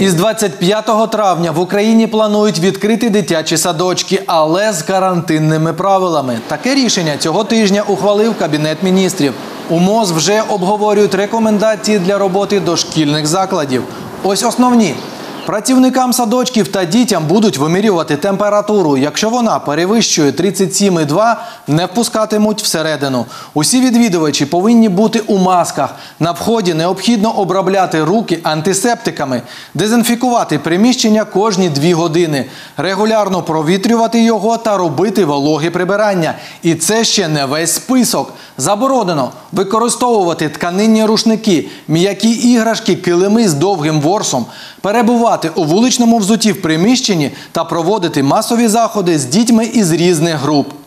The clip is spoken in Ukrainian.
Із 25 травня в Україні планують відкрити дитячі садочки, але з карантинними правилами. Таке рішення цього тижня ухвалив Кабінет міністрів. У МОЗ вже обговорюють рекомендації для роботи дошкільних закладів. Ось основні. Працівникам садочків та дітям будуть вимірювати температуру. Якщо вона перевищує 37,2, не впускатимуть всередину. Усі відвідувачі повинні бути у масках. На вході необхідно обробляти руки антисептиками, дезінфікувати приміщення кожні 2 години, регулярно провітрювати його та робити вологі прибирання. І це ще не весь список. Заборонено використовувати тканинні рушники, м'які іграшки, килими з довгим ворсом, перебувати у вуличному взутті в приміщенні та проводити масові заходи з дітьми із різних груп.